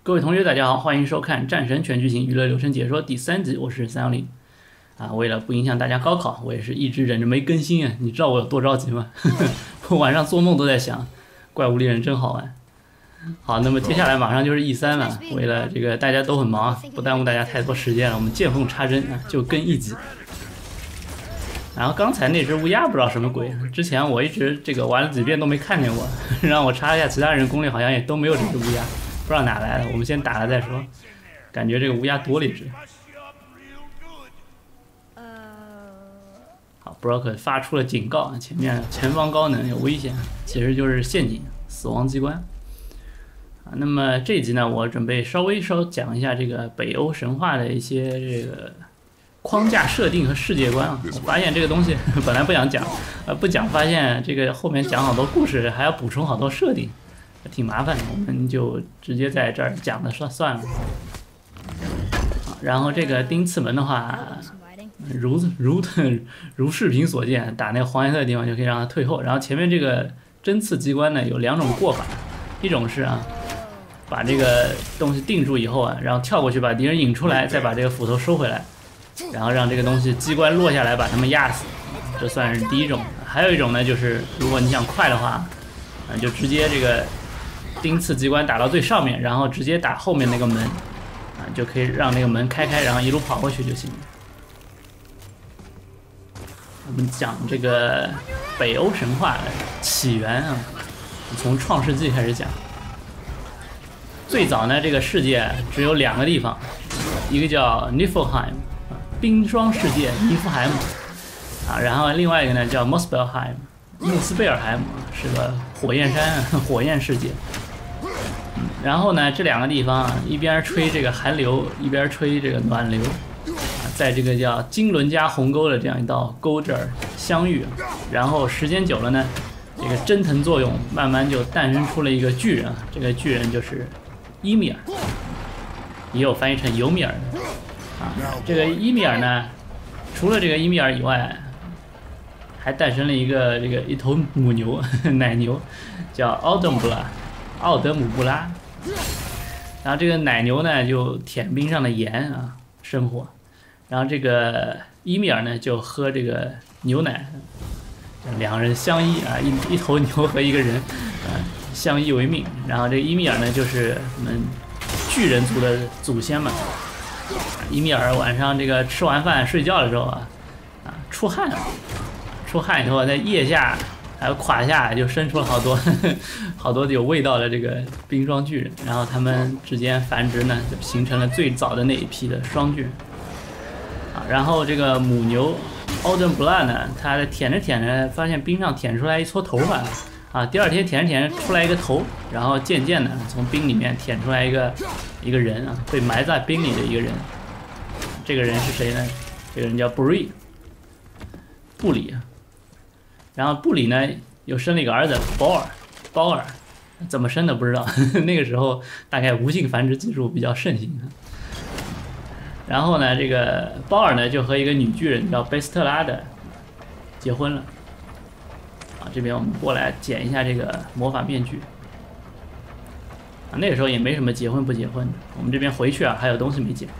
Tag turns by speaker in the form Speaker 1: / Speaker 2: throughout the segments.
Speaker 1: 各位同学，大家好，欢迎收看《战神全剧情娱乐流程解说》第3集，我是310。为了不影响大家高考，我也是一直忍着没更新啊。你知道我有多着急吗？我晚上做梦都在想，怪物猎人真好玩。好，那么接下来马上就是 E3 了，为了这个大家都很忙啊，不耽误大家太多时间了，我们见缝插针啊，就更一集。然后刚才那只乌鸦不知道什么鬼，之前我一直这个玩了几遍都没看见过，让我查一下其他人攻略，好像也都没有这只乌鸦，不知道哪来的。我们先打了再说，感觉这个乌鸦多了一只。好 ，Brock 发出了警告，前方高能有危险，其实就是陷阱、死亡机关。那么这一集呢，我准备稍讲一下这个北欧神话的一些这个框架设定和世界观啊。我发现这个东西本来不想讲，不讲发现这个后面讲好多故事，还要补充好多设定，挺麻烦的。我们就直接在这儿讲的算了。然后这个丁次门的话，如视频所见，打那个黄颜色的地方就可以让它退后。然后前面这个针刺机关呢有2种过法，一种是把这个东西定住以后然后跳过去把敌人引出来，再把这个斧头收回来，然后让这个东西机关落下来把他们压死，这算是第一种。还有一种呢，就是如果你想快的话，就直接这个钉刺机关打到最上面，然后直接打后面那个门，就可以让那个门开，然后一路跑过去就行了。我们讲这个北欧神话的起源从创世纪开始讲。最早呢，这个世界只有2个地方，一个叫 Niflheim 冰霜世界尼夫海姆然后另外一个呢叫 穆斯贝尔海姆，是个火焰山火焰世界。然后呢，这2个地方一边吹这个寒流，一边吹这个暖流，在这个叫金伦加鸿沟的这样一道沟这儿相遇，然后时间久了呢，这个蒸腾作用慢慢就诞生出了一个巨人这个巨人就是伊米尔，也有翻译成尤米尔的这个伊米尔呢，除了这个伊米尔以外，还诞生了一头母牛奶牛，叫奥德姆布拉。然后这个奶牛呢就舔冰上的盐生活，然后这个伊米尔呢就喝这个牛奶，2人相依一头牛和一个人相依为命。然后这个伊米尔呢就是我们巨人族的祖先嘛。伊米尔晚上这个吃完饭睡觉的时候出汗以后在腋下还有胯下就生出了好多有味道的这个冰霜巨人，然后他们之间繁殖呢，就形成了最早的那一批的双巨人然后这个母牛奥登布拉呢，它舔着发现冰上舔出来一撮头发第二天舔着出来一个头，然后渐渐的从冰里面舔出来一个人被埋在冰里的一个人。这个人是谁呢？这个人叫布里。然后布里呢又生了一个儿子包尔，怎么生的不知道那个时候大概无性繁殖技术比较盛行然后呢，这个包尔呢就和一个女巨人叫贝斯特拉的结婚了这边我们过来剪一下这个魔法面具那个时候也没什么结婚不结婚的，我们这边回去还有东西没剪。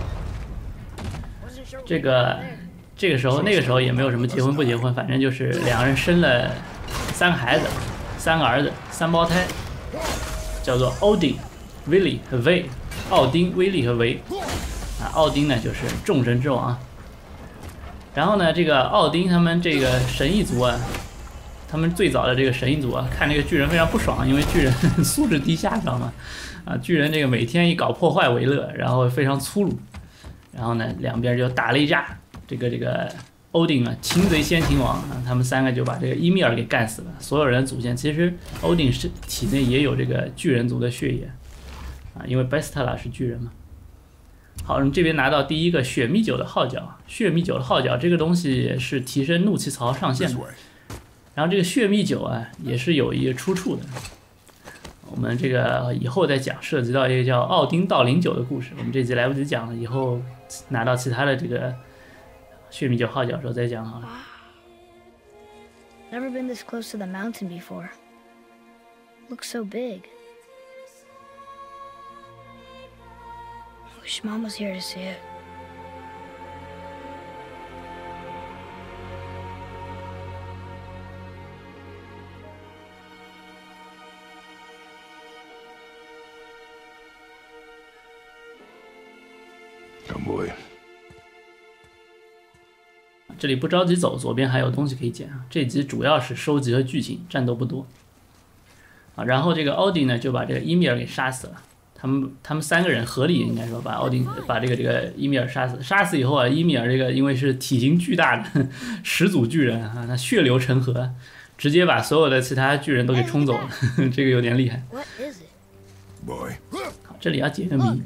Speaker 1: 那个时候也没有什么结婚不结婚，反正就是2人生了3个孩子，3个儿子，3胞胎，叫做奥丁、威利和维。奥丁、威利和维奥丁呢就是众神之王。然后呢，这个奥丁他们这个神异族他们最早的这个神异族看这个巨人非常不爽，因为巨人素质低下，知道吗？巨人这个每天以搞破坏为乐，然后非常粗鲁。然后呢，两边就打了一架。这个欧丁擒贼先擒王他们3个就把这个伊米尔给干死了。所有人的祖先其实欧丁是体内也有这个巨人族的血液因为贝斯特拉是巨人嘛。好，我们这边拿到第一个血蜜酒的号角。血蜜酒的号角这个东西是提升怒气槽上限的。然后这个血蜜酒也是有一个出处的。我们这个以后再讲，涉及到一个叫奥丁道林酒的故事，我们这集来不及讲了，以后拿到其他的这个血蜜酒号角的时候再讲好了。
Speaker 2: Never been this close to the mountain before. Looks so big. Wish Mom was here to see it.
Speaker 3: Come boy.
Speaker 1: 这里不着急走，左边还有东西可以捡啊。这集主要是收集和剧情，战斗不多啊。然后这个奥丁呢就把这个伊米尔给杀死了。他们3个人合力应该说把这个伊米尔杀死。杀死以后啊，伊米尔这个因为是体型巨大的始祖巨人啊，他血流成河，直接把所有的其他巨人都给冲走了，这个有点厉害。好，这里要解个谜。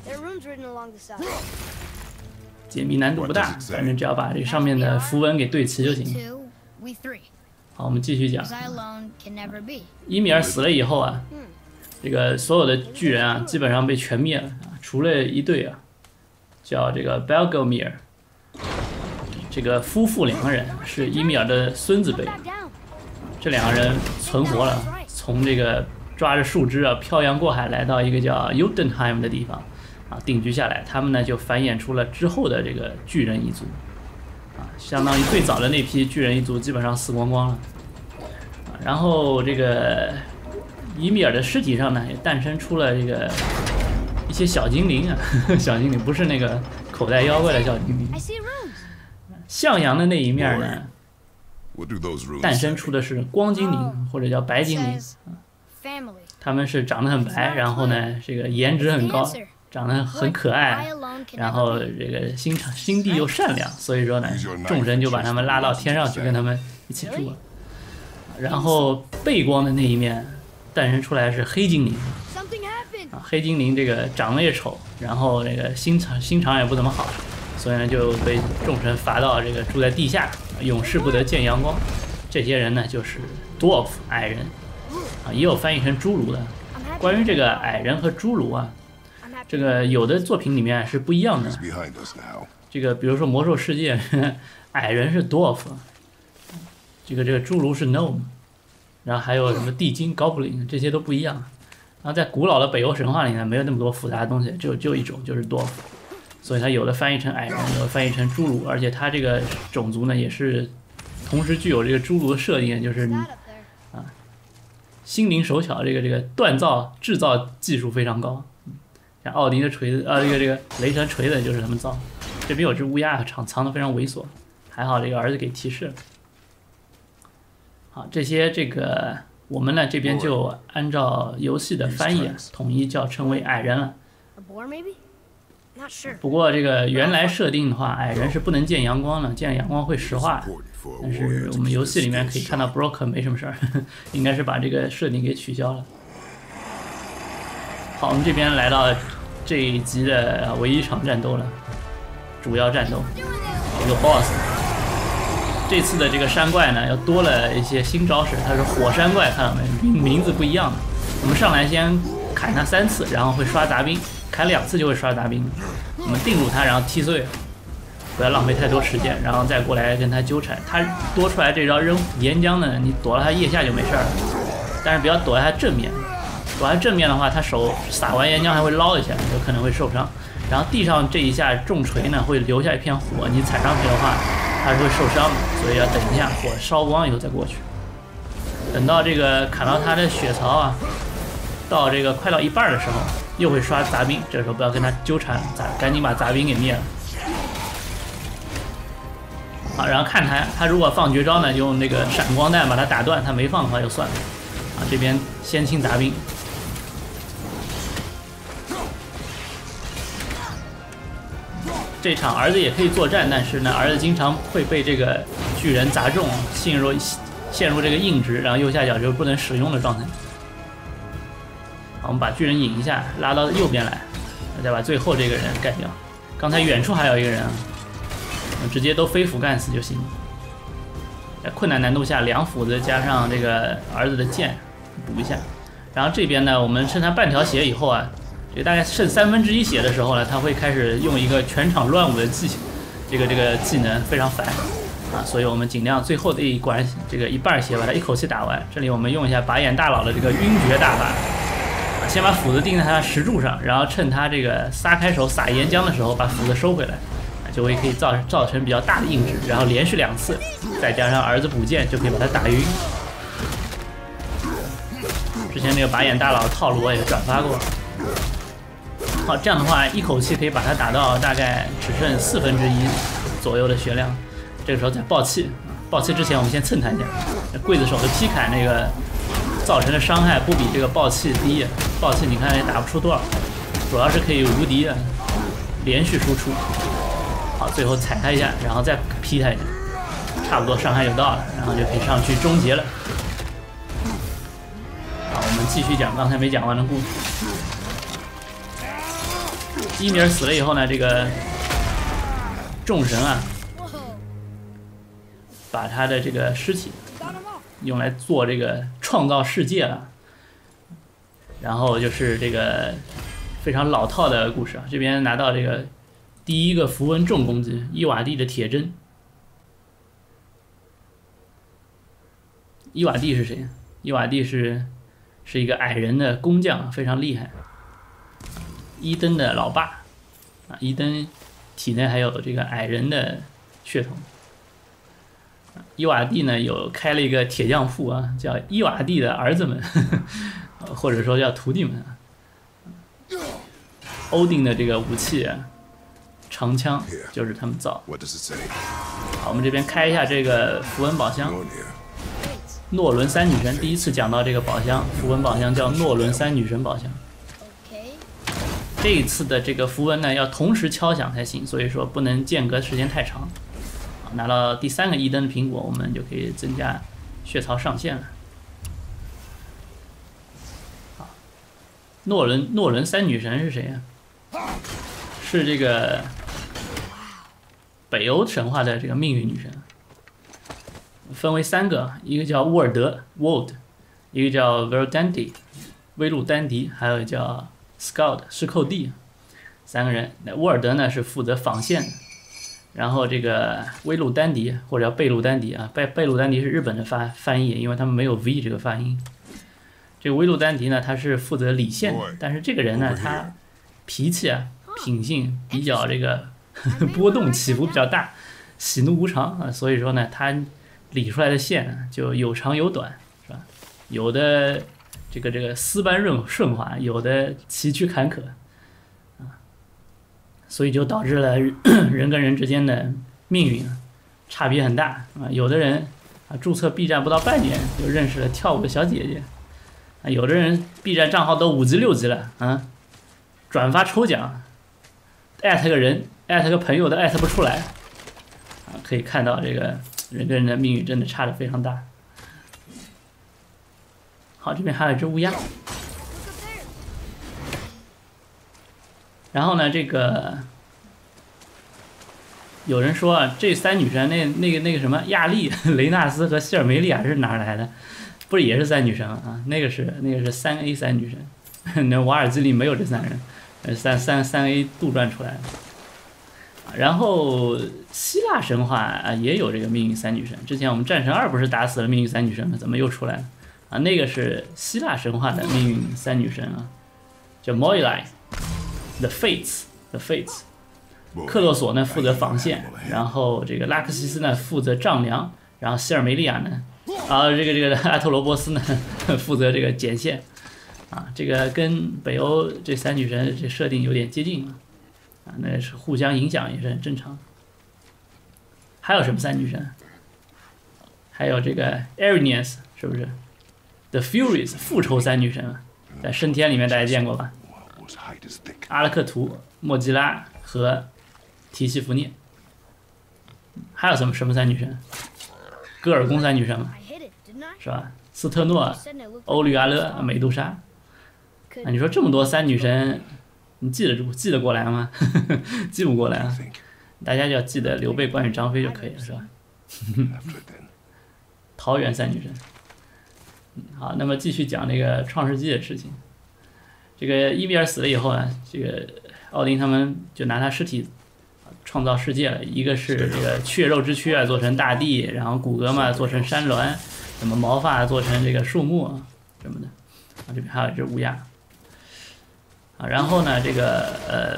Speaker 1: 解谜难度不大，反正只要把这上面的符文给对齐就行。好，我们继续讲。伊米尔死了以后啊，这个所有的巨人啊，基本上被全灭了啊，除了一对啊，叫这个 Belgomir， 这个夫妇2个人是伊米尔的孙子辈，这2个人存活了，从这个抓着树枝啊漂洋过海来到一个叫 Jotunheim 的地方。啊，定居下来，他们呢就繁衍出了之后的这个巨人一族，啊，相当于最早的那批巨人一族基本上死光光了，啊，然后这个伊米尔的尸体上呢也诞生出了这个一些小精灵啊，小精灵不是那个口袋妖怪的小精灵，向阳的那一面呢，诞生出的是光精灵或者叫白精灵，啊，他们是长得很白，然后呢这个颜值很高。长得很可爱，然后这个心地又善良，所以说呢，众神就把他们拉到天上去跟他们一起住了。然后背光的那一面诞生出来是黑精灵，啊，黑精灵这个长得也丑，然后这个心肠也不怎么好，所以呢就被众神罚到这个住在地下，永世不得见阳光。这些人呢就是 dwarf 矮人，啊，也有翻译成侏儒的。关于这个矮人和侏儒啊。这个有的作品里面是不一样的，这个比如说魔兽世界，矮人是 dwarf， 这个侏儒是 gnome， 然后还有什么地精 goblin， 这些都不一样。然后在古老的北欧神话里呢，没有那么多复杂的东西，就一种就是 dwarf， 所以它有的翻译成矮人，有的翻译成侏儒，而且它这个种族呢也是同时具有这个侏儒的设定，就是啊心灵手巧，这个锻造制造技术非常高。像奥丁的锤子，这个雷神锤子就是他们造。这边有只乌鸦，藏得非常猥琐，还好这个儿子给提示了。好，这些这个我们呢这边就按照游戏的翻译统一叫称为矮人了。不过这个原来设定的话，矮人是不能见阳光的，见阳光会石化。但是我们游戏里面可以看到 Brock 没什么事儿，应该是把这个设定给取消了。好，我们这边来到这一集的唯一场战斗了，主要战斗，这个 BOSS。这次的这个山怪呢，又多了一些新招式，它是火山怪，看到没？名字不一样的。我们上来先砍它3次，然后会刷杂兵，砍2次就会刷杂兵。我们定住它，然后踢碎，不要浪费太多时间，然后再过来跟它纠缠。它多出来这招扔岩浆呢，你躲到它腋下就没事了，但是不要躲在它正面。躲在正面的话，他手撒完岩浆还会捞一下，有可能会受伤。然后地上这一下重锤呢，会留下一片火，你踩上去的话，它是会受伤的，所以要等一下火烧光以后再过去。等到这个砍到他的血槽啊，到这个快到一半的时候，又会刷杂兵，这时候不要跟他纠缠，赶紧把杂兵给灭了。好，然后看他如果放绝招呢，用那个闪光弹把他打断，他没放的话就算了。啊，这边先清杂兵。这场儿子也可以作战，但是呢，儿子经常会被这个巨人砸中，陷入这个硬直，然后右下角就是不能使用的状态。好，我们把巨人引一下，拉到右边来，再把最后这个人干掉。刚才远处还有一个人啊，我们直接都飞斧干死就行。在困难难度下，2斧子加上这个儿子的剑补一下。然后这边呢，我们剩他半条血以后啊。这大概剩1/3血的时候呢，他会开始用一个全场乱舞的这个技能，非常烦啊，所以我们尽量最后的一关这个1半血把它一口气打完。这里我们用一下拔眼大佬的这个晕厥大法， 先把斧子钉在他石柱上，然后趁他这个撒开手撒岩浆的时候，把斧子收回来，就会可以造成比较大的硬直，然后连续2次，再加上儿子补剑，就可以把他打晕。之前那个拔眼大佬套路我也转发过。好，这样的话一口气可以把他打到大概只剩1/4左右的血量，这个时候再爆气。爆气之前我们先蹭他一下，刽子手的劈砍那个造成的伤害不比这个爆气低，爆气你看也打不出多少，主要是可以无敌的连续输出。好，最后踩他一下，然后再劈他一下，差不多伤害就到了，然后就可以上去终结了。好，我们继续讲刚才没讲完的故事。伊米尔死了以后呢，这个众神啊，把他的这个尸体用来做这个创造世界了。然后就是这个非常老套的故事啊，这边拿到这个第一个符文重攻击伊瓦蒂的铁针。伊瓦蒂是谁？伊瓦蒂是一个矮人的工匠，非常厉害。伊登的老爸啊，伊登体内还有这个矮人的血统。伊瓦蒂呢有开了一个铁匠铺啊，叫伊瓦蒂的儿子们，或者说叫徒弟们。欧丁的这个武器啊，长枪就是他们造。好，我们这边开一下这个符文宝箱。诺伦三女神第一次讲到这个宝箱，符文宝箱叫诺伦三女神宝箱。这一次的这个符文呢，要同时敲响才行，所以说不能间隔时间太长。拿到第3个伊登的苹果，我们就可以增加血槽上限了。好，诺伦三女神是谁呀？是这个北欧神话的这个命运女神，分为3个，一个叫沃尔德 （Wold）， 一个叫 Verdandi 威路丹迪，还有叫 Skald 施寇蒂，3个人。那沃尔德呢是负责纺线的，然后这个威路丹迪或者叫贝路丹迪啊，贝路丹迪是日本的翻译，因为他们没有 V 这个发音。这个威路丹迪呢，他是负责理线的，但是这个人呢，他脾气啊、品性比较这个波动起伏比较大，喜怒无常啊，所以说呢，他理出来的线就有长有短，是吧？有的这个丝般顺滑，有的崎岖坎坷啊，所以就导致了人跟人之间的命运差别很大啊。有的人啊注册 B 站不到半年就认识了跳舞的小姐姐啊，有的人 B 站账号都5级6级了啊，转发抽奖，艾特个人，艾特个朋友都艾特不出来啊，可以看到这个人跟人的命运真的差得非常大。好，这边还有一只乌鸦。然后呢，这个有人说啊，这3女神那个什么亚丽、雷纳斯和希尔梅利亚是哪儿来的？不是也是3女神啊？那个是3A 3女神，那瓦尔基里没有这3人，3A 杜撰出来的。然后希腊神话啊也有这个命运3女神，之前我们战神2不是打死了命运3女神吗？怎么又出来了？啊，那个是希腊神话的命运3女神啊，叫 Moirai，The Fates，The Fates。克洛索呢负责纺线，然后这个拉克西斯呢负责丈量，然后希尔梅利亚呢，这个阿特罗波斯呢负责这个剪线，啊，这个跟北欧这3女神这设定有点接近啊，那是互相影响也是很正常。还有什么3女神？还有这个 Erinyes 是不是 ？The Furies 复仇3女神，在升天里面大家见过吧？阿勒克图、莫基拉和提西弗涅。还有什么3女神？戈尔宫3女神嘛，是吧？斯特诺、欧律阿勒、美杜莎。啊，你说这么多3女神，你记得过来吗？记不过来啊，大家就要记得刘备、关羽、张飞就可以了，是吧？桃园3女神。好，那么继续讲这个创世纪的事情。这个伊米尔死了以后呢，这个奥丁他们就拿他尸体创造世界了。一个是这个血肉之躯啊，做成大地，然后骨骼嘛做成山峦，什么毛发做成这个树木啊什么的。啊，这边还有一只乌鸦。 啊。然后呢，这个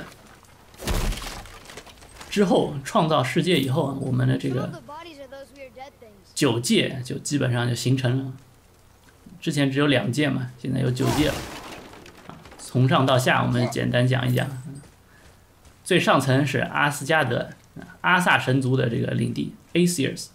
Speaker 1: 之后创造世界以后，我们的这个9界就基本上就形成了。之前只有2界嘛，现在有9界了。从上到下，我们简单讲一讲。最上层是阿斯加德，阿萨神族的这个领地 Aesirs。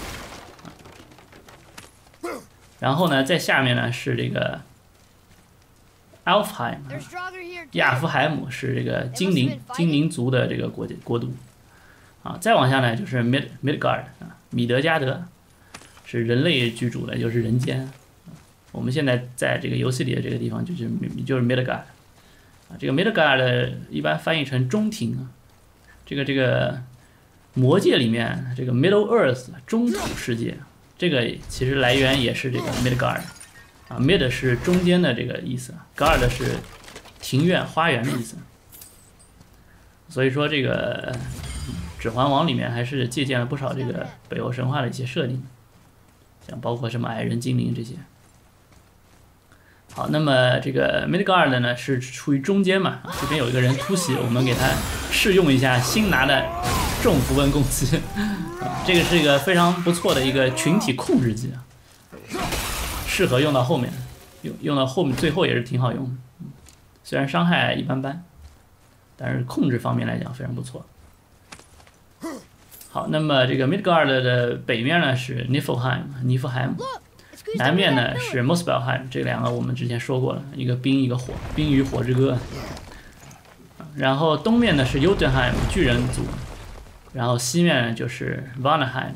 Speaker 1: 然后呢，在下面呢是这个 Alfheim， 亚夫海姆是这个精灵族的这个国都。啊，再往下呢就是 Midgard 啊，米德加德是人类居住的，就是人间。我们现在在这个游戏里的这个地方就是 Midgard 啊，这个 Midgard 一般翻译成中庭啊。这个魔界里面这个 Middle Earth 中土世界，这个其实来源也是这个 Midgard 啊 ，Mid 是中间的这个意思 ，Gard 是庭院花园的意思。所以说这个指环王里面还是借鉴了不少这个北欧神话的一些设定，像包括什么矮人、精灵这些。好，那么这个 Midgard 呢是处于中间嘛，这边有一个人突袭，我们给他试用一下新拿的重符文攻击，这个是一个非常不错的一个群体控制技，适合用到后面，用到后面最后也是挺好用的，虽然伤害一般般，但是控制方面来讲非常不错。好，那么这个 Midgard 的北面呢是尼夫海姆，南面呢是 Muspelheim， 这2个我们之前说过了，一个冰一个火，冰与火之歌。然后东面呢是 Jotunheim 巨人族，然后西面呢就是 Vanaheim，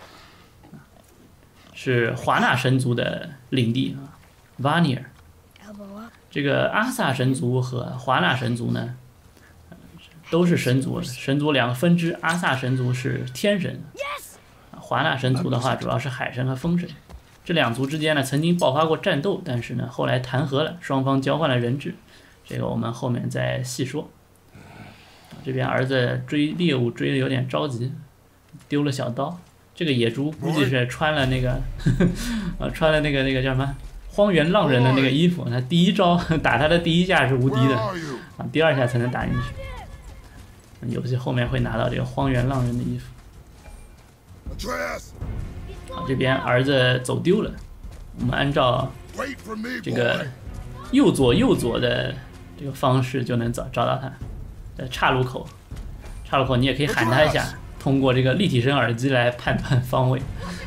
Speaker 1: 是华纳神族的领地啊 ，Vanir。这个阿萨神族和华纳神族呢，都是神族2个分支，阿萨神族是天神，华纳神族的话主要是海神和风神。这2族之间呢曾经爆发过战斗，但是呢后来谈和了，双方交换了人质，这个我们后面再细说。这边儿子追猎物追的有点着急，丢了小刀。这个野猪估计是穿了那个穿了那个叫什么荒原浪人的那个衣服，他第一招打他的第一下是无敌的啊，第2下才能打进去。游戏后面会拿到这个荒原浪人的衣服。好，这边儿子走丢了，我们按照这个右左的这个方式就能找到他。在岔路口你也可以喊他一下，通过这个立体声耳机来判断方位。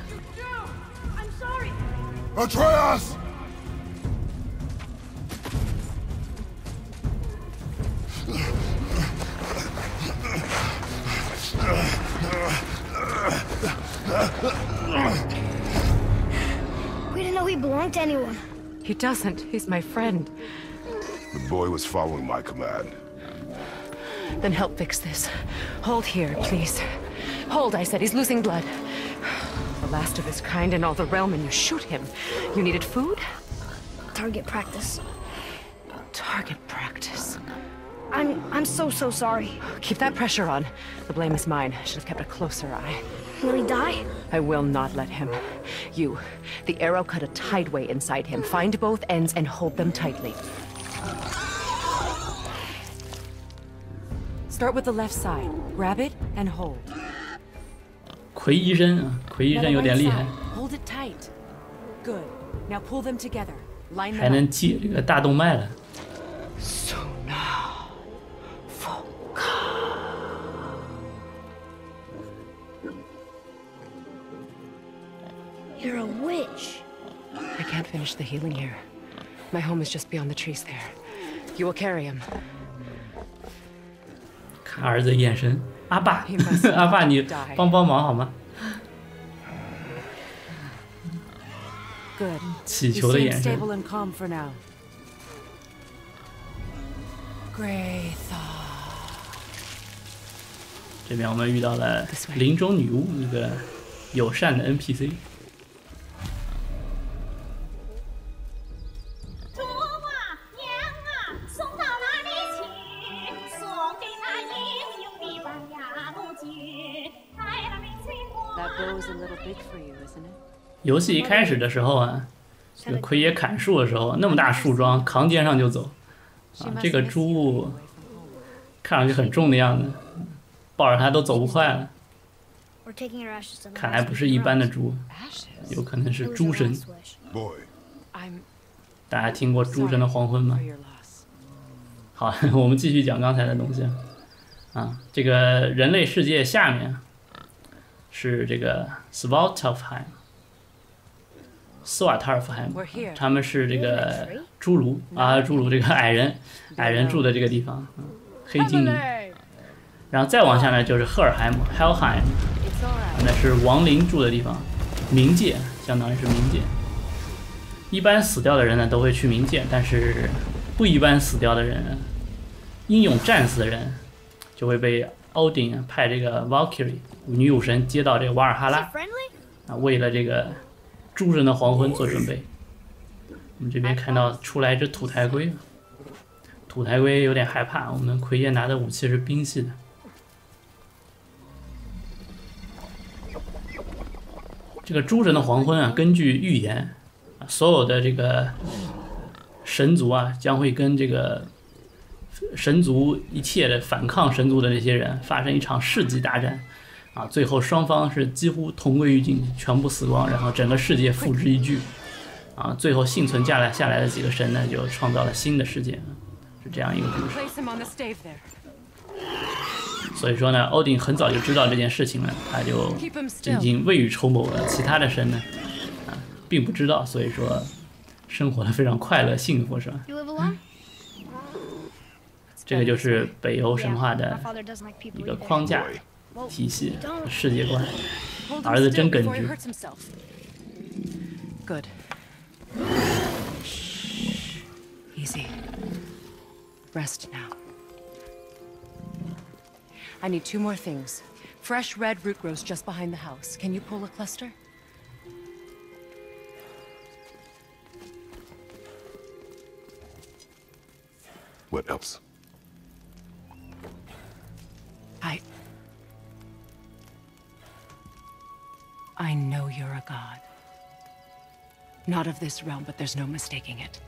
Speaker 2: We didn't know he belonged to anyone.
Speaker 3: He doesn't. He's my friend.
Speaker 4: The boy was following my command.
Speaker 3: Then help fix this. Hold here, please. Hold, I said. He's losing blood. The last of his kind in all the realm, and you shoot him. You needed food?
Speaker 2: Target practice.
Speaker 3: Target practice.
Speaker 2: I'm so sorry.
Speaker 3: Keep that pressure on. The blame is mine. I should have kept a closer eye.
Speaker 2: Will he die?
Speaker 3: I will not let him. You. The arrow cut a tideway inside him. Find both ends and hold them tightly. Start with the left side. Grab it and hold.
Speaker 1: 奎医生啊，奎医生有点厉害，
Speaker 3: Hold it tight. Good. Now pull them together. Line
Speaker 1: 还
Speaker 3: them
Speaker 1: 能
Speaker 3: up.
Speaker 1: 接这个大动脉了。
Speaker 2: You're a witch.
Speaker 3: I can't finish the healing here. My home is just beyond the trees there. You will carry him.
Speaker 1: 看儿子眼神，阿爸，阿爸，你帮忙好吗？
Speaker 3: Good.
Speaker 1: 祈
Speaker 3: You
Speaker 1: 求的
Speaker 3: seem
Speaker 1: 眼神。
Speaker 3: stable and calm for now. Graythaw.
Speaker 1: 这边我们遇到了林中女巫，一个友善的 NPC。 游戏一开始的时候啊，这个奎爷砍树的时候，那么大树桩扛肩上就走，
Speaker 3: She
Speaker 1: 啊，
Speaker 3: must
Speaker 1: 这个
Speaker 3: miss
Speaker 1: 猪
Speaker 3: you away from home.
Speaker 1: 看上去很重的样子，抱着它都走不快了。
Speaker 2: We're taking her ashes to the
Speaker 1: 看来不是一般的猪，
Speaker 3: Ashes.
Speaker 1: 有可能
Speaker 2: It
Speaker 1: 是
Speaker 2: was
Speaker 1: 猪
Speaker 2: her
Speaker 1: 神。
Speaker 2: last wish.
Speaker 4: Boy,
Speaker 3: I'm
Speaker 1: 大家听过猪神的黄昏
Speaker 3: sorry
Speaker 1: 吗
Speaker 3: for？your loss.
Speaker 1: 好，我们继续讲刚才的东西。啊，这个人类世界下面是这个 Svartalfheim， 斯瓦特尔夫海姆
Speaker 3: We're here.
Speaker 1: 他们是这个侏儒啊，侏儒这个矮人住的这个地方，黑精灵。然后再往下呢就是赫尔海姆 Helheim，
Speaker 3: It's all right.
Speaker 1: 那是亡灵住的地方，冥界相当于是冥界。一般死掉的人呢都会去冥界，但是不一般死掉的人，英勇战死的人，就会被欧丁派这个 Valkyrie 女武神接到这个瓦尔哈
Speaker 2: Is
Speaker 1: 拉
Speaker 2: it friendly?
Speaker 1: 啊，为了这个诸神的黄昏做准备。我们这边看到出来一只土台龟，土台龟有点害怕，我们奎爷拿的武器是冰系的。这个诸神的黄昏啊，根据预言，所有的这个神族啊，将会跟这个神族一切的反抗神族的这些人发生一场世纪大战，啊，最后双方是几乎同归于尽，全部死光，然后整个世界付之一炬，啊，最后幸存下来的几个神呢，就创造了新的世界，是这样一个故事。
Speaker 3: Place him on the stave there.
Speaker 1: 所以说呢，欧丁很早就知道这件事情了，他就
Speaker 3: Keep him
Speaker 1: 已
Speaker 3: still.
Speaker 1: 经未雨绸缪了。其他的神呢，啊，并不知道，所以说生活的非常快乐幸福，是吧？
Speaker 2: You live alone?
Speaker 1: 这个就是北欧神话
Speaker 2: My
Speaker 1: 的
Speaker 2: father doesn't like
Speaker 1: 一
Speaker 2: people
Speaker 1: 个
Speaker 2: either.
Speaker 1: 框架
Speaker 2: Well,
Speaker 1: 体系
Speaker 2: you don't.
Speaker 1: 世界观。
Speaker 3: Hold him
Speaker 1: 儿子
Speaker 3: still
Speaker 1: 真耿
Speaker 3: before he
Speaker 1: 直。
Speaker 3: hurts himself. Good. Easy. Rest now. I need 2 more things. Fresh red root grows just behind the house. Can you pull a cluster?
Speaker 4: what else?
Speaker 3: I know you're a god. Not of this realm, but there's no mistaking it.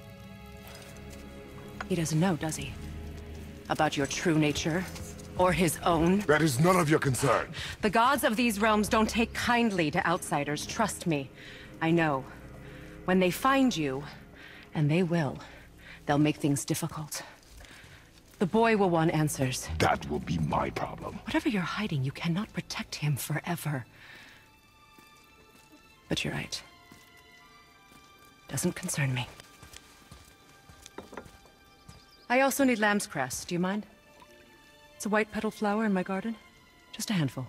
Speaker 3: He doesn't know, does he? About your true nature? Or his own?
Speaker 4: That is none of your concern.
Speaker 3: The gods of these realms don't take kindly to outsiders, trust me. I know. When they find you, and they will, they'll make things difficult. The boy will want answers.
Speaker 4: That will be my problem.
Speaker 3: Whatever you're hiding, you cannot protect him forever. But you're right. Doesn't concern me. I also need lamb's cress. Do you mind? It's a white petal flower in my garden. Just a handful.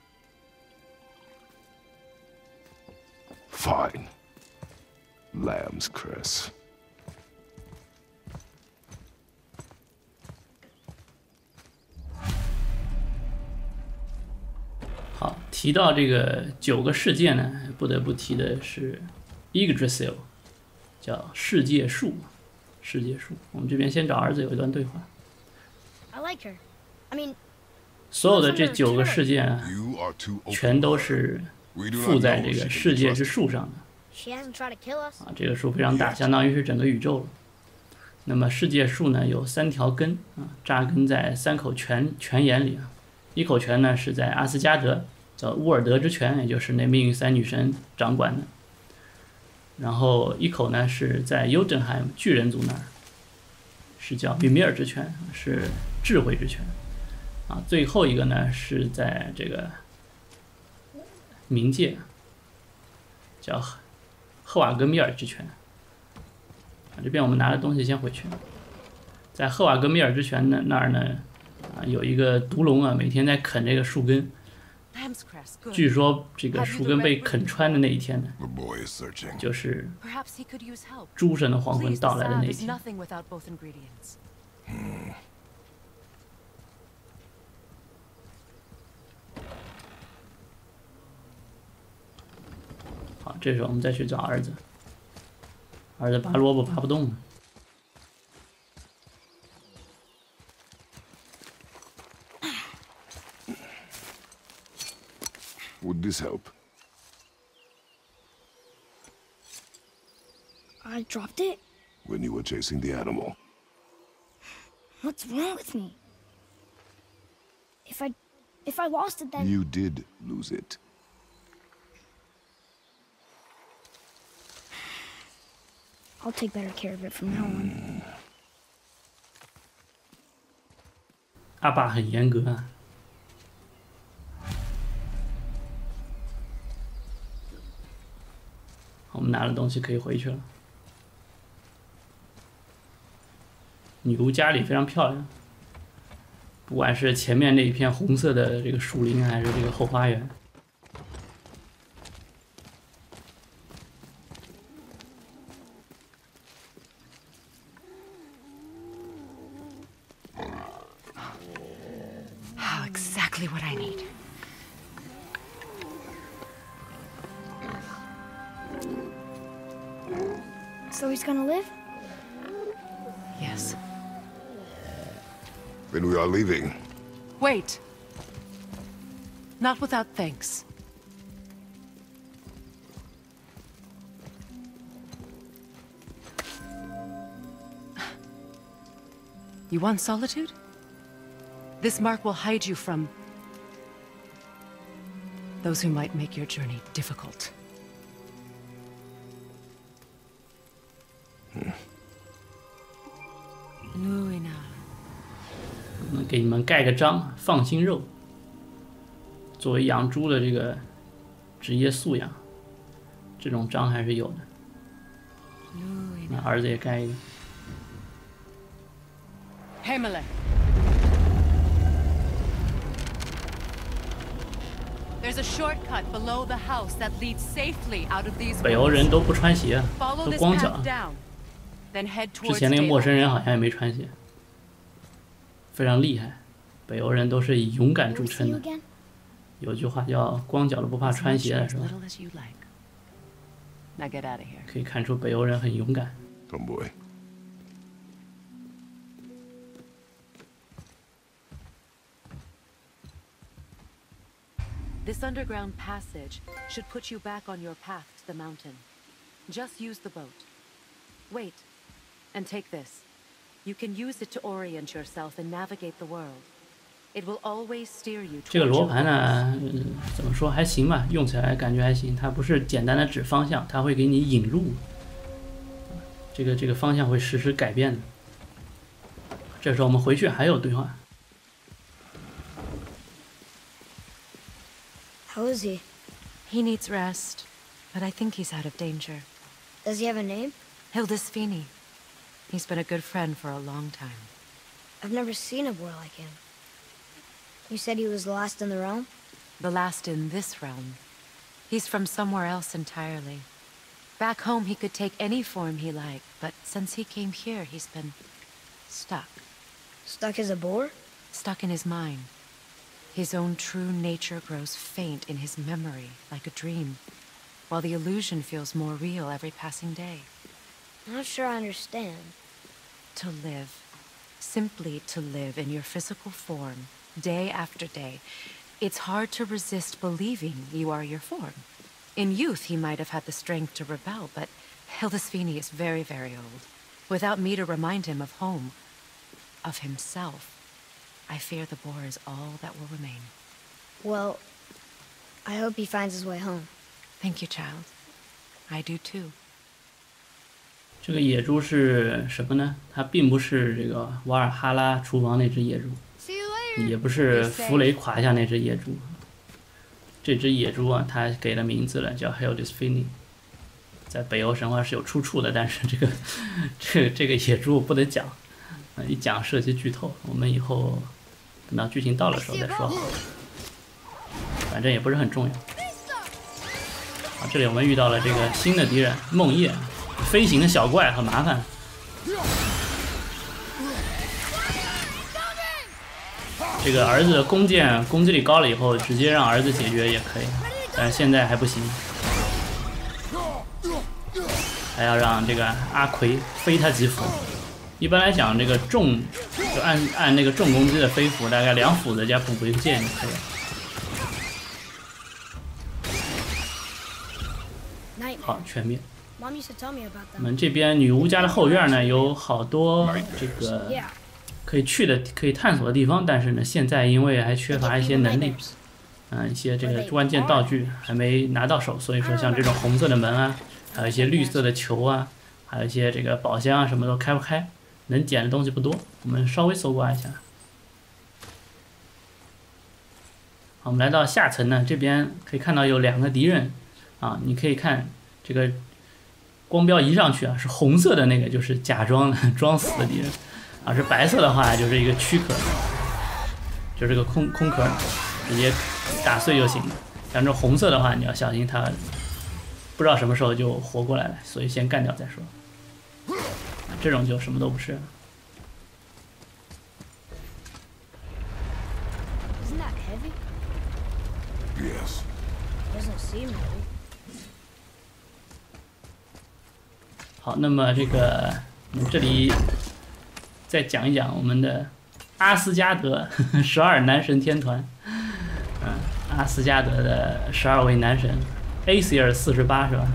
Speaker 4: Fine. Lamb's cress.
Speaker 1: 好，提到这个9个世界呢，不得不提的是 Yggdrasil， 叫世界树。世界树，我们这边先找儿子有一段对话。
Speaker 2: I like her. I mean,
Speaker 1: 所有的这9个世界啊，
Speaker 4: You are too open.
Speaker 1: 全都是
Speaker 4: We do
Speaker 1: 附
Speaker 4: not
Speaker 1: 在
Speaker 4: know
Speaker 1: 这
Speaker 4: if she
Speaker 1: 个
Speaker 4: can
Speaker 1: 世
Speaker 4: be
Speaker 1: 界之
Speaker 4: trusted.
Speaker 1: 树上的
Speaker 2: she hasn't tried to kill us.
Speaker 1: 啊，这个树非常大，相当于是整个宇宙了。那么世界树呢，有3条根啊，扎根在3口泉眼里啊。一口泉呢是在阿斯加德，叫乌尔德之泉，也就是那命运3女神掌管的。然后一口呢是在尤登海姆巨人族那儿，是叫米米尔之泉，是智慧之泉。啊，最后一个呢是在这个冥界，叫赫瓦格米尔之泉。啊，这边我们拿的东西先回去。在赫瓦格米尔之泉那儿呢，啊，有一个毒龙啊，每天在啃这个树根。
Speaker 3: Lamb's cress, good.
Speaker 1: 据说这个树根被啃穿的那一天呢，
Speaker 4: The boy is searching.
Speaker 1: 就是
Speaker 3: Perhaps he could use help.
Speaker 1: 诸神的黄昏
Speaker 3: Please,
Speaker 1: 到
Speaker 3: the
Speaker 1: 来的那
Speaker 3: salve
Speaker 1: 一
Speaker 3: is
Speaker 1: 天。
Speaker 3: nothing without both ingredients.
Speaker 1: 好，这时候我们再去找儿子。儿子拔萝卜拔不动了。
Speaker 4: Would this help?
Speaker 2: I dropped it?
Speaker 4: When you were chasing the animal.
Speaker 2: What's wrong with me? If I lost it, then
Speaker 4: You did lose it.
Speaker 2: I'll take better care of it from now on.
Speaker 1: 阿爸很严格啊。我们拿了东西可以回去了。女巫家里非常漂亮，不管是前面那一片红色的这个树林，还是这个后花园。
Speaker 3: Exactly what I need.
Speaker 2: So he's gonna live?
Speaker 3: Yes.
Speaker 4: Then we are leaving.
Speaker 3: Wait. Not without thanks. You want solitude? This mark will hide you from those who might make your journey difficult.
Speaker 1: 给你们盖个章，放心肉。作为养猪的这个职业素养，这种章还是有的。那儿子也盖一个。
Speaker 3: Hemele. There's a shortcut below the house that leads safely out of these
Speaker 1: 北欧人都不穿鞋，
Speaker 3: Follow
Speaker 1: 都
Speaker 3: this
Speaker 1: 光脚
Speaker 3: path。down, then head
Speaker 1: 之
Speaker 3: towards
Speaker 1: 前那个陌生
Speaker 3: daylight.
Speaker 1: 人好像也没穿鞋，非常厉害。北欧人都是以勇敢著
Speaker 2: We'll see
Speaker 1: 称
Speaker 2: you
Speaker 1: 的。
Speaker 2: again?
Speaker 1: 有句话叫“光脚的不怕
Speaker 3: As
Speaker 1: 穿
Speaker 3: much
Speaker 1: 鞋
Speaker 3: or
Speaker 1: 的”，
Speaker 3: as
Speaker 1: 是吧？
Speaker 3: little as you like. Now get out of here.
Speaker 1: 可以看出北欧人很勇敢。
Speaker 4: Tomboy.
Speaker 3: This underground passage should put you back on your path to the mountain. Just use the boat. Wait, and take this. You can use it to orient yourself and navigate the world. It will always steer you
Speaker 1: 这个
Speaker 3: towards
Speaker 1: 罗
Speaker 3: your
Speaker 1: 盘
Speaker 3: goals.
Speaker 1: 呢，怎么说还行吧，用起来感觉还行。它不是简单的指方向，它会给你引路。这个方向会实时改变的。这时候我们回去还有对话。
Speaker 2: How is he?
Speaker 3: He needs rest, but I think he's out of danger.
Speaker 2: Does he have a name?
Speaker 3: Hildisvini. He's been a good friend for a long time.
Speaker 2: I've never seen a boy like him. You said he was the last in the realm?
Speaker 3: The last in this realm. He's from somewhere else entirely. Back home, he could take any form he liked, but since he came here, he's been stuck.
Speaker 2: Stuck as a boar?
Speaker 3: Stuck in his mind. His own true nature grows faint in his memory, like a dream, while the illusion feels more real every passing day.
Speaker 2: I'm not sure I understand.
Speaker 3: To live. Simply to live in your physical form, day after day. It's hard to resist believing you are your form. In youth, he might have had the strength to rebel, but Hildisvini is very, very old. Without me to remind him of home, of himself, I fear the boar is all that will remain.
Speaker 2: Well, I hope he finds his way home.
Speaker 3: Thank you, child. I do too.
Speaker 1: 这个野猪是什么呢？它并不是这个瓦尔哈拉厨房那只野猪，
Speaker 2: See you later.
Speaker 1: 也不是弗雷垮下那只野猪。这只野猪啊，它给了名字了，叫 Hildisvini。在北欧神话是有出处的，但是这个野猪我不能讲，一讲涉及剧透，我们以后等到剧情到的时候再说好了。反正也不是很重要。啊，这里我们遇到了这个新的敌人梦叶，飞行的小怪很麻烦。这个儿子的弓箭攻击力高了以后，直接让儿子解决也可以，但是现在还不行，还要让这个阿奎飞他几斧。一般来讲，这个重就按那个重攻击的飞斧，大概2斧子加补一个箭就可以了。 好，全灭。
Speaker 2: Mom used to tell me about
Speaker 1: 我
Speaker 2: them.
Speaker 1: 们这边女巫家的后院呢，有好多这个
Speaker 2: Yeah.
Speaker 1: 可以去的、可以探索的地方，但是呢，现在因为还缺乏一些能力，一些这个关键道具还没拿到手，所以说像这种红色的门啊，还有一些绿色的球啊，还有一些这个宝箱啊，什么都开不开，能捡的东西不多。我们稍微搜刮一下。好，我们来到下层呢，这边可以看到有2个敌人啊，你可以看这个光标移上去啊，是红色的那个就是假装装死的敌人，啊是白色的话就是一个躯壳，就是这个空壳，直接打碎就行了。像这红色的话，你要小心它不知道什么时候就活过来了，所以先干掉再说。这种就什么都不是了。
Speaker 2: Isn't that heavy?
Speaker 4: Yes.
Speaker 2: Doesn't seem heavy.
Speaker 1: 好，那么这个我们这里再讲一讲我们的阿斯加德12男神天团，阿斯加德的12位男神 ，Aesir 48是吧？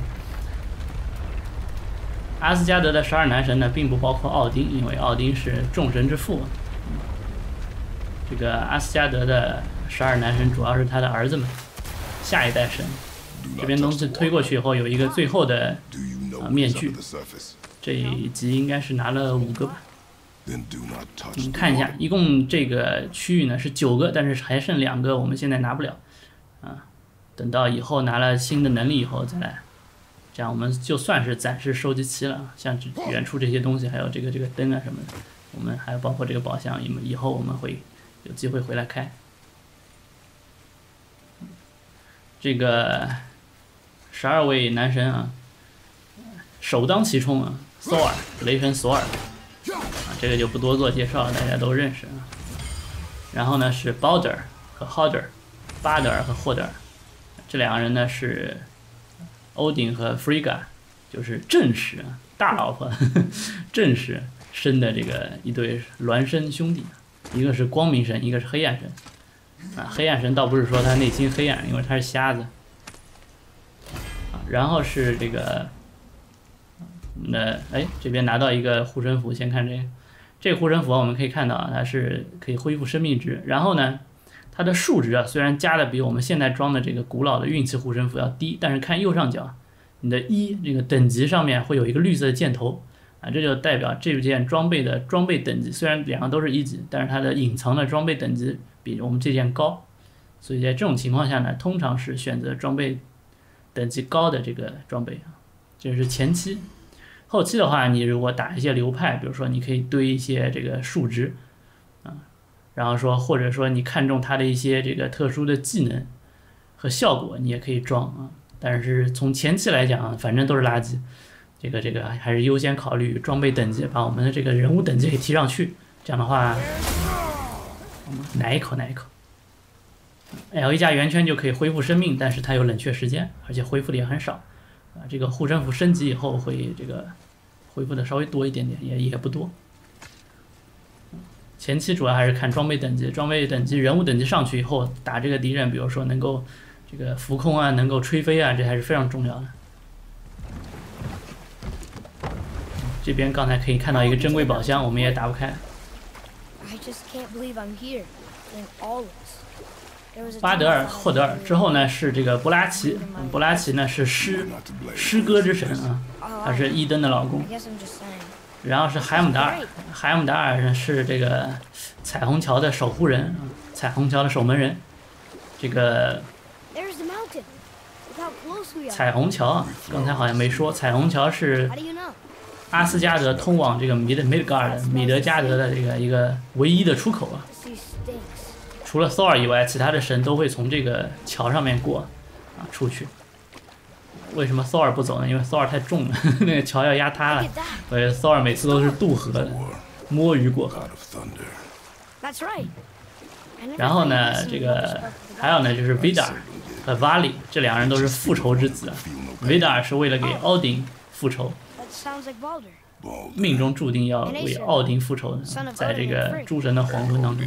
Speaker 1: 阿斯加德的12男神呢，并不包括奥丁，因为奥丁是众神之父。这个阿斯加德的12男神主要是他的儿子们，下一代神。这边东西推过去以后，有一个最后的面具，这一集应该是拿了5个吧。看一下，一共这个区域呢是9个，但是还剩2个，我们现在拿不了啊。等到以后拿了新的能力以后再来，这样我们就算是暂时收集齐了。像远处这些东西，还有这个灯啊什么的，我们还有包括这个宝箱，以后我们会有机会回来开。这个12位男神啊，首当其冲啊，索尔，雷神索尔。这个就不多做介绍了，大家都认识啊。然后呢是 Balder 和 Hodder， 巴德尔和霍德尔，这2个人呢是欧丁和 Frigga， 就是正室大老婆正室生的这个一对孪生兄弟，一个是光明神，一个是黑暗神。黑暗神倒不是说他内心黑暗，因为他是瞎子。然后是这个。这边拿到一个护身符，先看这个护身符，我们可以看到它是可以恢复生命值。然后呢，它的数值啊，虽然加的比我们现在装的这个古老的运气护身符要低，但是看右上角，你的这个等级上面会有一个绿色的箭头啊，这就代表这件装备的装备等级，虽然2个都是1级，但是它的隐藏的装备等级比我们这件高，所以在这种情况下呢，通常是选择装备等级高的这个装备啊，这是前期。后期的话，你如果打一些流派，比如说你可以堆一些这个数值啊，然后说或者说你看中它的一些这个特殊的技能和效果，你也可以装啊。但是从前期来讲，反正都是垃圾。这个还是优先考虑装备等级，把我们的这个人物等级给提上去。这样的话，奶一口。L1加圆圈就可以恢复生命，但是它有冷却时间，而且恢复的也很少。这个护身符升级以后会这个恢复的稍微多一点点，也不多。前期主要还是看装备等级，人物等级上去以后，打这个敌人，比如说能够这个浮空啊，能够吹飞啊，这还是非常重要的。这边刚才可以看到一个珍贵宝箱，我们也打不开。巴德尔、霍德尔之后呢是这个伯拉奇，伯拉奇呢是诗歌之神啊，他是伊登的老公。然后是海姆达尔，海姆达尔呢是这个彩虹桥的守护人，彩虹桥的守门人。这个彩虹桥啊，刚才好像没说，彩虹桥是阿斯加德通往这个米德加德的这个一个唯一的出口啊。除了索尔以外，其他的神都会从这个桥上面过啊出去。为什么索尔不走呢？因为索尔太重了，那个桥要压塌了。所以索尔每次都是渡河的，摸鱼过河。然后呢，这个还有呢，就是 Vidar 和 Vali 这2人都是复仇之子。Vidar 是为了给奥丁复仇，命中注定要为奥丁复仇的，在这个诸神的黄昏当中。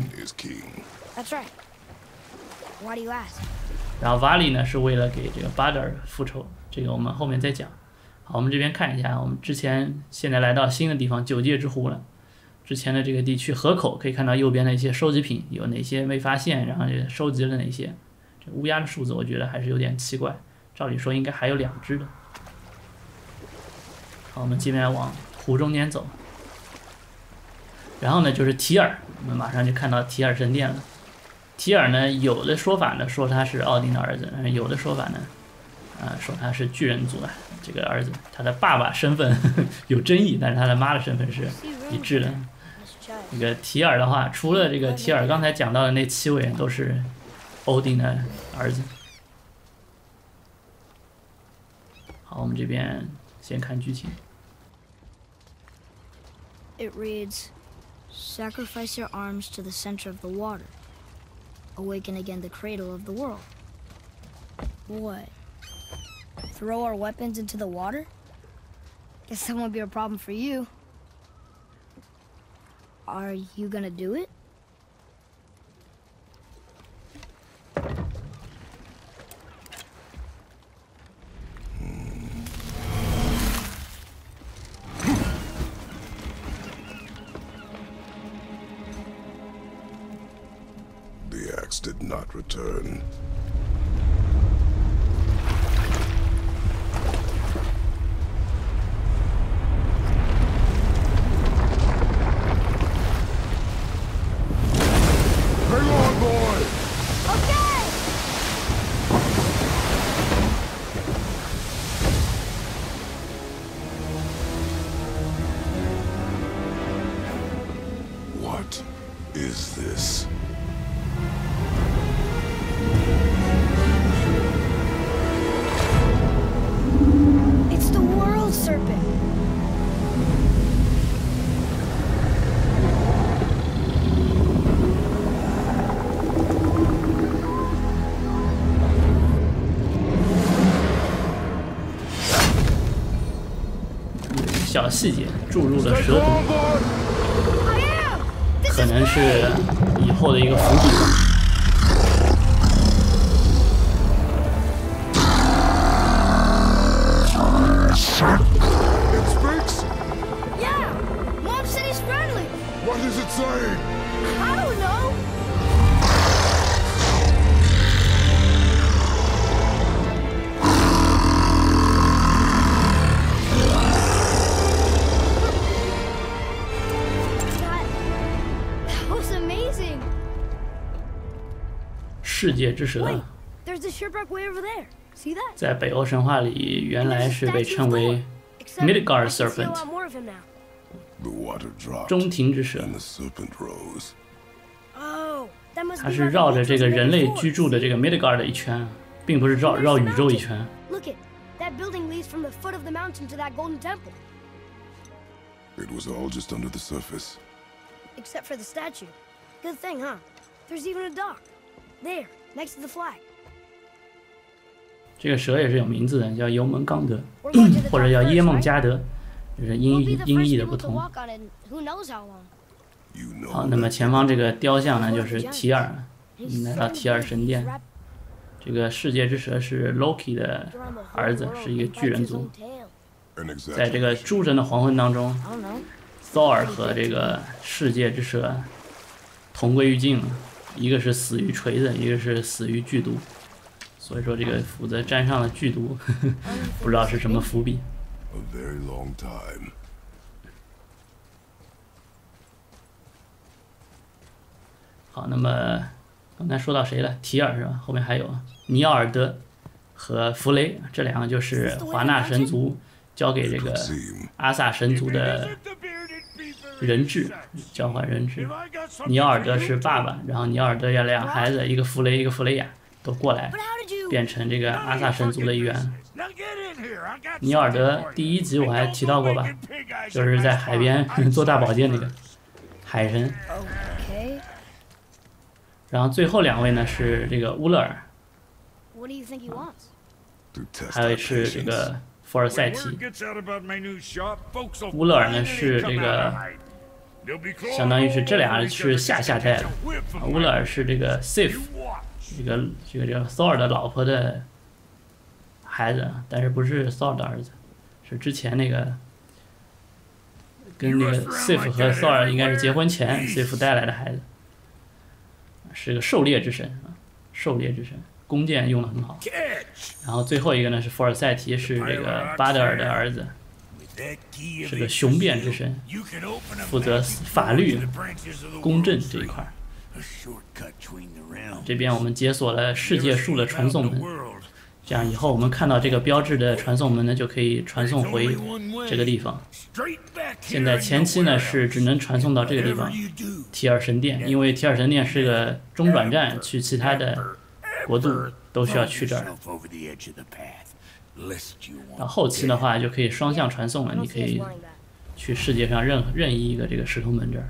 Speaker 1: 然后 Vali 呢是为了给这个 Balder 复仇，这个我们后面再讲。好，我们这边看一下，我们现在来到新的地方，9界之湖了。 之前的这个地区河口，可以看到右边的一些收集品有哪些没发现，然后也收集了哪些。这乌鸦的数字我觉得还是有点奇怪，照理说应该还有2只的。好，我们这边往湖中间走，然后呢就是提尔，我们马上就看到提尔神殿了。提尔呢，有的说法呢说他是奥丁的儿子，有的说法呢，说他是巨人族的这个儿子。他的爸爸身份有争议，但是他的妈的身份是一致的。这个提尔的话，除了这个提尔刚才讲到的那7位都是欧丁的儿子。好，我们这边先看剧情。
Speaker 2: It reads, "Sacrifice your arms to the center of the water. Awaken again the cradle of the world." What? Throw our weapons into the water? Guess that won't be a problem for you. Are you gonna do it?
Speaker 4: The axe did not return. Hang on, boy!
Speaker 2: Okay!
Speaker 4: What is this?
Speaker 2: It's the world serpent. .
Speaker 1: 小细节注入了蛇毒，
Speaker 2: I am!
Speaker 1: 可能是以后的一个伏笔吧。
Speaker 4: It speaks?
Speaker 2: Yeah! Mom said he's friendly!
Speaker 4: What is it saying?
Speaker 2: I don't know! That was amazing!
Speaker 1: 世界之蛇
Speaker 2: Wait, there's a shipwreck way over there. See that?
Speaker 1: 在北欧神话里原来是被称为
Speaker 2: Except
Speaker 1: Midgard
Speaker 2: I can see a
Speaker 1: serpent
Speaker 2: lot more of him now.
Speaker 4: The water dropped,
Speaker 1: 中庭之蛇，
Speaker 4: and the serpent rose.
Speaker 2: Oh, that must
Speaker 1: 它
Speaker 2: be
Speaker 1: 是
Speaker 2: where the
Speaker 1: 绕着
Speaker 2: witch
Speaker 1: 这
Speaker 2: was
Speaker 1: 个人类
Speaker 2: before.
Speaker 1: 居住的这个 Midgard 的一圈，并不是绕宇宙一圈。
Speaker 2: Look it, that building leads from the foot of the mountain to that golden temple.
Speaker 4: It was all just under the surface.
Speaker 2: Except for the statue. Good thing, huh? There's even a dock. There, next to the flag.
Speaker 1: 这个蛇也是有名字的，叫尤蒙冈德，
Speaker 2: We're going to the
Speaker 1: 或者
Speaker 2: dock
Speaker 1: 叫耶
Speaker 2: first,
Speaker 1: 梦
Speaker 2: right?
Speaker 1: 加德，就是音
Speaker 2: We'll
Speaker 1: 译
Speaker 2: be the
Speaker 1: 音
Speaker 2: first
Speaker 1: 译的不
Speaker 2: people to
Speaker 1: 同。
Speaker 2: walk on it in who knows how long.
Speaker 4: You know
Speaker 1: 好，那么
Speaker 4: that.
Speaker 1: 前方这个雕像呢，就是提尔，
Speaker 2: He's
Speaker 1: 来到
Speaker 2: so
Speaker 1: 提尔
Speaker 2: big,
Speaker 1: 神
Speaker 2: he's
Speaker 1: 殿。
Speaker 2: wrapped
Speaker 1: 这个世界之蛇是 Loki 的
Speaker 2: around the whole
Speaker 1: 儿子，
Speaker 2: world
Speaker 1: 是一个
Speaker 2: and
Speaker 1: 巨
Speaker 2: bites
Speaker 1: 人
Speaker 2: his
Speaker 1: 族
Speaker 2: own。tail.
Speaker 4: An
Speaker 1: 在这个
Speaker 4: exaggeration.
Speaker 1: 诸神的黄昏当中
Speaker 2: I don't know.
Speaker 1: ，Thor 和这个世界之蛇同归于尽了，一个是死于锤子，一个是死于剧毒。所以说这个斧子沾上了剧毒，不知道是什么伏笔。
Speaker 4: A very long time.
Speaker 1: 好，那么刚才说到谁了？提尔是吧？后面还有尼奥尔德和弗雷，这两个就是华纳神族交给这个
Speaker 4: Seem
Speaker 1: 阿萨神族的人质，交换人质。尼奥尔德是爸爸，然后尼奥尔德有2个孩子，一个弗雷，一个弗雷亚，都过来
Speaker 2: But how did you...
Speaker 1: 变成这个阿萨神族的一员。尼奥尔德第1集我还提到过吧，就是在海边做大宝剑那个海神。
Speaker 2: Okay.
Speaker 1: 然后最后2位呢是这个乌勒尔，
Speaker 2: What do you think he wants?
Speaker 4: to test
Speaker 1: 还有
Speaker 4: our
Speaker 1: 是这
Speaker 4: patience.
Speaker 1: 个福尔赛提。乌
Speaker 5: 乌
Speaker 1: 勒尔呢是这个相当于是这俩是下代的，乌勒尔是这个 Sif 这个 Thor 的老婆的孩子，但是不是 Thor 的儿子，是之前那个跟那个 Sif 和 Thor 应该是结婚前 Sif 带来的孩子，是个狩猎之神啊，狩猎之神，弓箭用的很好。然后最后一个呢是福尔赛提，是这个巴德尔的儿子，是个雄辩之神，负责法律、公正这一块。这边我们解锁了世界树的传送门，这样以后我们看到这个标志的传送门呢，就可以传送回这个地方。现在前期呢是只能传送到这个地方，提尔神殿，因为提尔神殿是个中转站，去其他的国度都需要去这儿。到后期的话就可以双向传送了，你可以去世界上任意一个这个石头门这儿。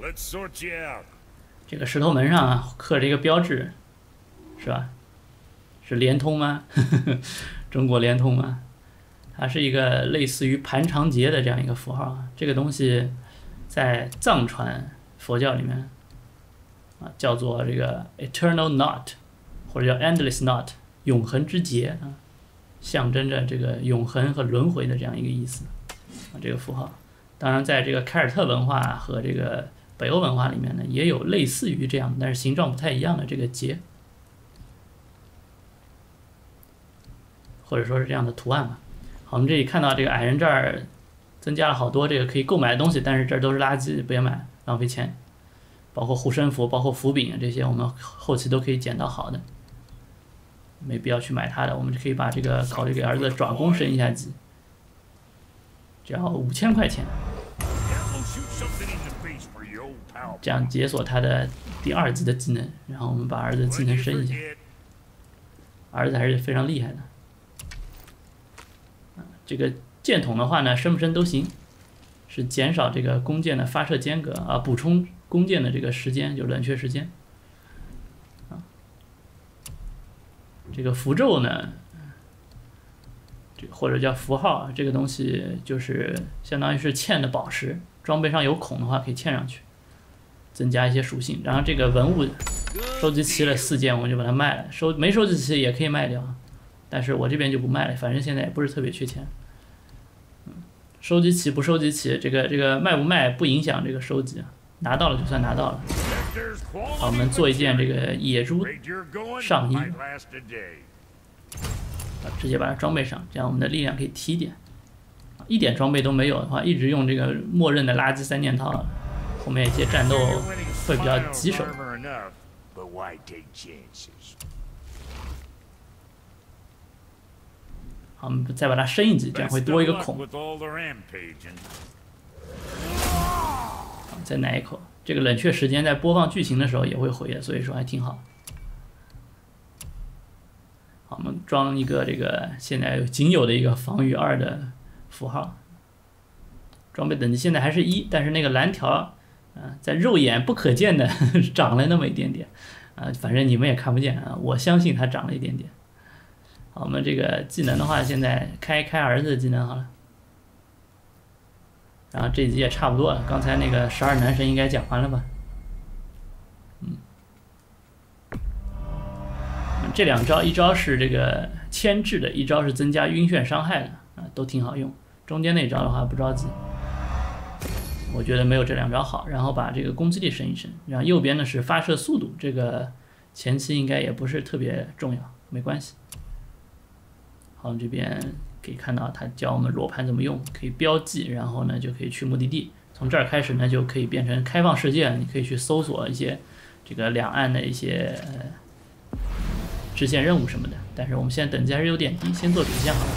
Speaker 1: 这个石头门上啊刻着一个标志，是吧？是联通吗？中国联通吗？它是一个类似于盘长节的这样一个符号啊。这个东西在藏传佛教里面啊叫做这个 eternal knot， 或者叫 endless knot， 永恒之结啊，象征着这个永恒和轮回的这样一个意思啊。这个符号，当然在这个凯尔特文化和这个北欧文化里面呢，也有类似于这样，但是形状不太一样的这个结，或者说是这样的图案吧。好，我们这里看到这个矮人这儿增加了好多这个可以购买的东西，但是这儿都是垃圾，不要买，浪费钱。包括护身符，包括符饼这些，我们后期都可以捡到好的，没必要去买它的。我们就可以把这个考虑给儿子的爪弓升一下级，只要5000块钱。这样解锁他的第2级的技能，然后我们把儿子的技能升一下。儿子还是非常厉害的。这个箭筒的话呢，升不升都行，是减少这个弓箭的发射间隔啊，补充弓箭的这个时间，就冷却时间。这个符咒呢，或者叫符号，这个东西就是相当于是嵌的宝石，装备上有孔的话可以嵌上去，增加一些属性。然后这个文物收集齐了4件，我们就把它卖了。没收集齐也可以卖掉，但是我这边就不卖了，反正现在也不是特别缺钱。收集齐不收集齐，这个卖不卖不影响这个收集，拿到了就算拿到了。好，我们做一件这个野猪上衣，直接把它装备上，这样我们的力量可以提点。一点装备都没有的话，一直用这个默认的垃圾3件套，后面一些战斗会比较棘手。好，我们再把它升一级，这样会多一个孔。好，再奶一口。这个冷却时间在播放剧情的时候也会回的，所以说还挺好。好，我们装一个这个现在仅有的一个防御2的符号。装备等级现在还是1，但是那个蓝条在肉眼不可见的涨了那么一点点反正你们也看不见啊，我相信它涨了一点点。好，我们这个技能的话，现在开儿子的技能好了。然后这集也差不多了，刚才那个12男神应该讲完了吧？这2招，一招是这个牵制的，一招是增加晕眩伤害的都挺好用。中间那招的话不着急，我觉得没有这2招好。然后把这个攻击力升一升，然后右边呢是发射速度，这个前期应该也不是特别重要，没关系。好，这边可以看到它教我们裸盘怎么用，可以标记，然后呢就可以去目的地。从这儿开始呢就可以变成开放世界，你可以去搜索一些这个两岸的一些支线任务什么的。但是我们现在等级还是有点低，先做主线好了。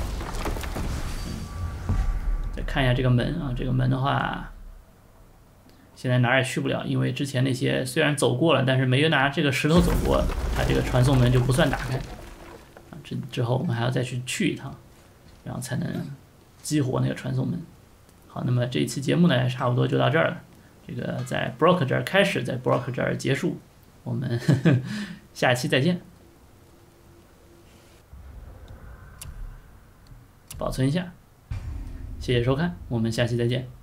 Speaker 1: 再看一下这个门啊，这个门的话，现在哪儿也去不了，因为之前那些虽然走过了，但是没有拿这个石头走过，它这个传送门就不算打开。之后我们还要再去一趟，然后才能激活那个传送门。好，那么这一期节目呢，差不多就到这儿了。这个在 Brock 这儿开始，在 Brock 这儿结束。我们下期再见。保存一下，谢谢收看，我们下期再见。